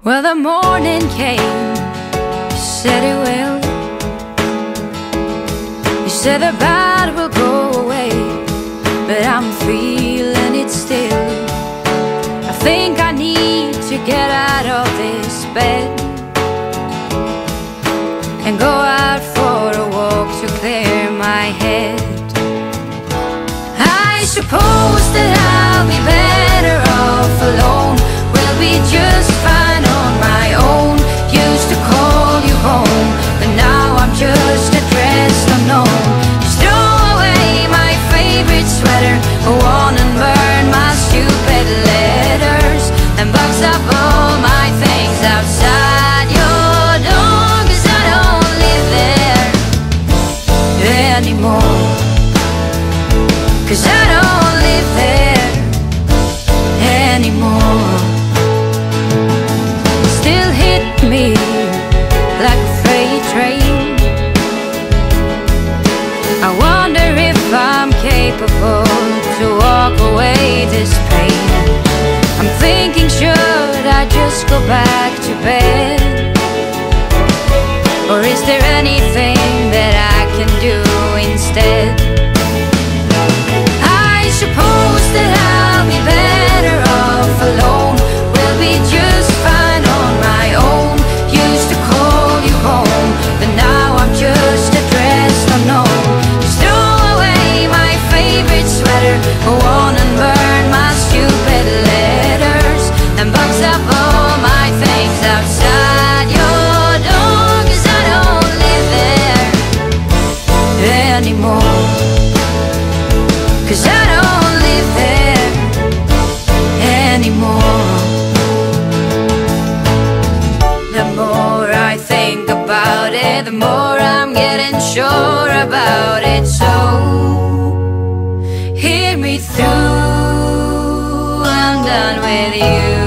Well, the morning came, you said it will. You said the bad will go away, but I'm feeling it still. I think I need to get out of this bed and go out for a walk to clear my head. I suppose that I'll be better off alone. We'll be just fine on my own. Used to call you home, but now I'm just addressed unknown. Just throw away my favorite sweater, go on and burn my stupid letters, and box up all my things outside your door, 'cause I don't live there anymore. 'Cause I don't live there anymore. Still hit me like a freight train. I wonder if I'm capable to walk away this pain. I'm thinking, should I just go back to bed? Or is there anything that I can do instead? I suppose that I'll be better off alone. We'll be just fine on my own. Used to call you home, but now I'm just addressed unknown. Just throw away my favorite sweater, go on and burn my stupid letters, and box up all my things outside your door, 'cause I don't live there anymore. 'Cause I don't live there anymore. The more I think about it, the more I'm getting sure about it. So hear me through, I'm done with you.